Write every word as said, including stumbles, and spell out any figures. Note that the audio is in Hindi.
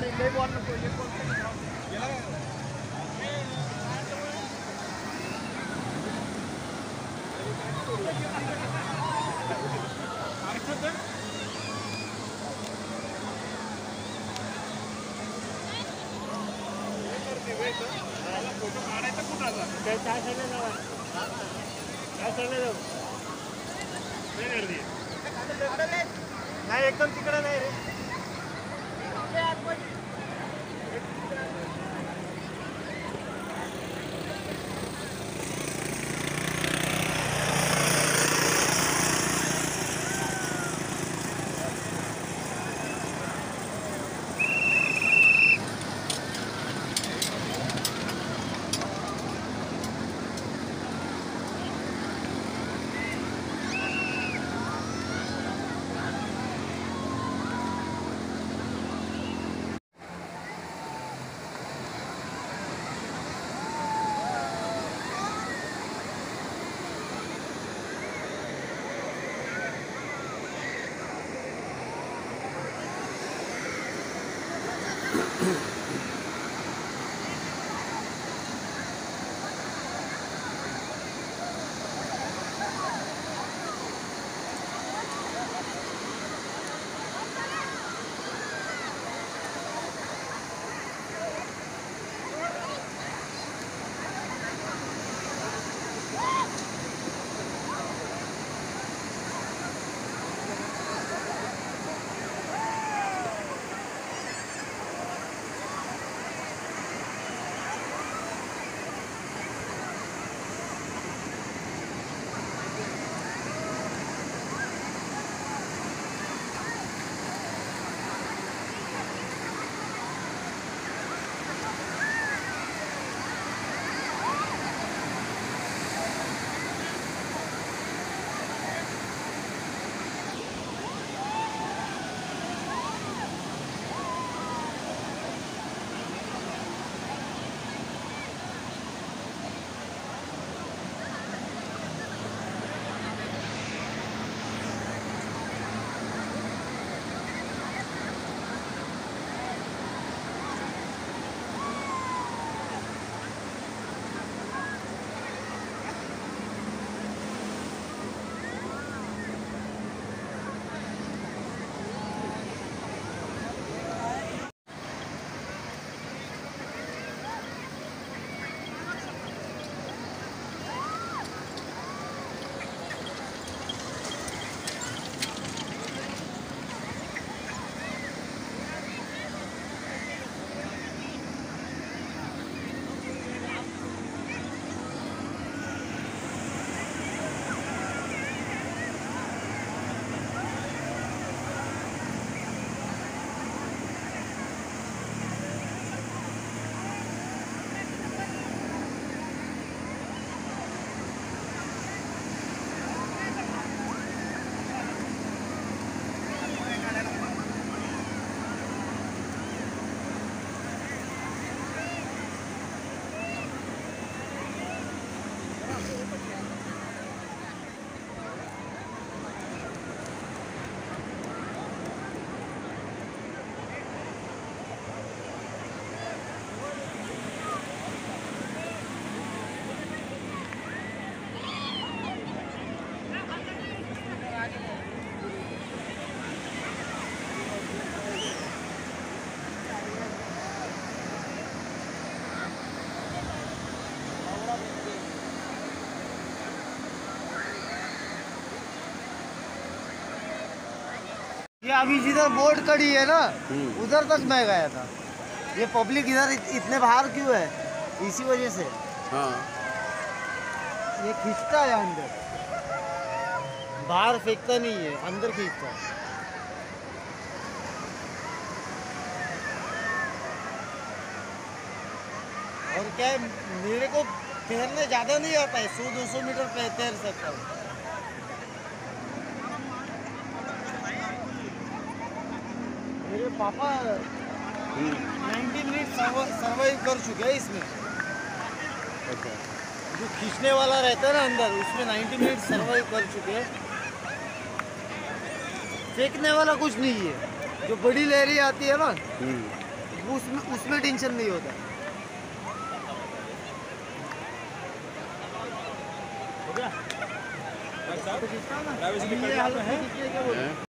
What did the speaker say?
नाही एकदम तिकडे नाही रे. ये अभी जिधर बोर्ड खड़ी है ना उधर तक मैं गया था। ये पब्लिक इधर इत, इतने बाहर क्यों है? इसी वजह से। हाँ ये खींचता है अंदर, बाहर फेंकता नहीं है, अंदर खींचता है। और क्या है, मेरे को तैरने ज़्यादा नहीं आता है, सौ दो सौ मीटर पे तैर सकता हूँ। मेरे पापा नाइन्टी मिनट सर्वाइव कर चुके हैं इसमें। अच्छा, जो खींचने वाला रहता है ना अंदर, उसमें नाइन्टी मिनट सर्वाइव कर चुके हैं। फेंकने वाला कुछ नहीं है। जो बड़ी लहरी आती है ना, वो उसमें उसमें टेंशन नहीं होता। हो गया? अभी ये हालत में कितने क्या बोल रहे हैं?